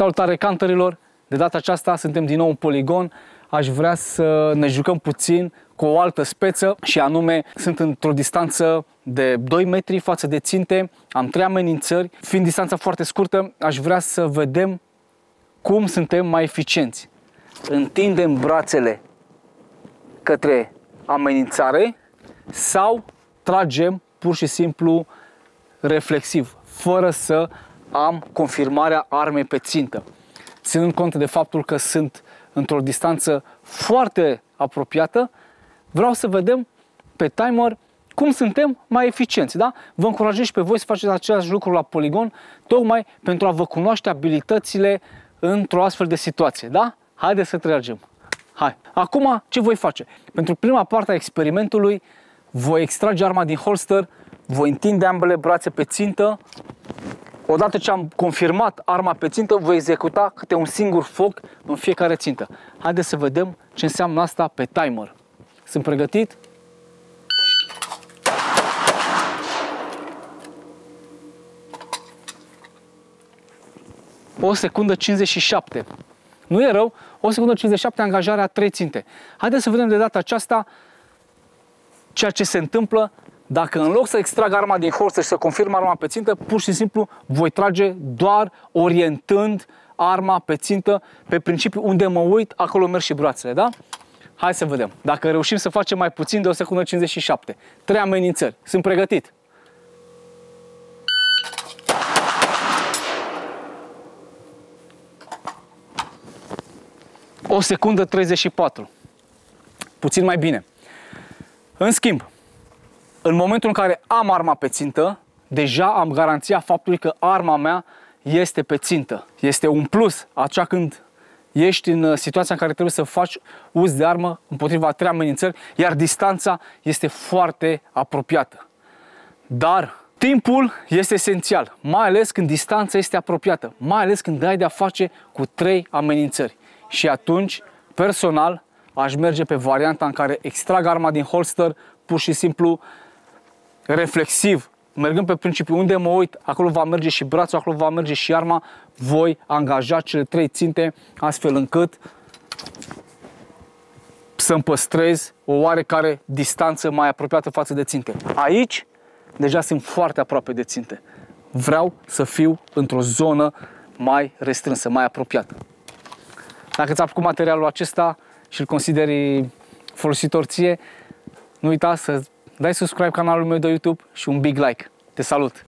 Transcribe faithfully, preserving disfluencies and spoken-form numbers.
Salutare canterilor! De data aceasta suntem din nou în poligon. Aș vrea să ne jucăm puțin cu o altă speță și anume sunt într-o distanță de doi metri față de ținte. Am trei amenințări. Fiind distanța foarte scurtă, aș vrea să vedem cum suntem mai eficienți. Întindem brațele către amenințare sau tragem pur și simplu reflexiv, fără să am confirmarea armei pe țintă. Ținând cont de faptul că sunt într-o distanță foarte apropiată, vreau să vedem pe timer cum suntem mai eficienți. Da? Vă încurajez și pe voi să faceți același lucru la poligon, tocmai pentru a vă cunoaște abilitățile într-o astfel de situație. Da? Haideți să tragem. Hai. Acum, ce voi face? Pentru prima parte a experimentului, voi extrage arma din holster, voi întinde ambele brațe pe țintă. Odată ce am confirmat arma pe țintă, voi executa câte un singur foc în fiecare țintă. Haideți să vedem ce înseamnă asta pe timer. Sunt pregătit? o secundă cincizeci și șapte. Nu e rău, o secundă cincizeci și șapte, angajarea trei ținte. Haideți să vedem de data aceasta ceea ce se întâmplă dacă în loc să extrag arma din holster și să confirm arma pe țintă, pur și simplu voi trage doar orientând arma pe țintă, pe principiu unde mă uit, acolo merg și brațele, da? Hai să vedem. Dacă reușim să facem mai puțin de o secundă cincizeci și șapte. Trei amenințări. Sunt pregătit. o secundă treizeci și patru. Puțin mai bine. În schimb, în momentul în care am arma pe țintă, deja am garanția faptului că arma mea este pe țintă. Este un plus atunci când ești în situația în care trebuie să faci uz de armă împotriva a trei amenințări, iar distanța este foarte apropiată. Dar timpul este esențial, mai ales când distanța este apropiată, mai ales când ai de-a face cu trei amenințări. Și atunci, personal, aș merge pe varianta în care extrag arma din holster, pur și simplu reflexiv, mergând pe principiu unde mă uit, acolo va merge și brațul, acolo va merge și arma, voi angaja cele trei ținte astfel încât să-mi păstrez o oarecare distanță mai apropiată față de ținte. Aici deja sunt foarte aproape de ținte. Vreau să fiu într-o zonă mai restrânsă, mai apropiată. Dacă ți-a plăcut materialul acesta și îl consideri folositor ție, nu uita să dai subscribe canalului meu de YouTube și un big like. Te salut!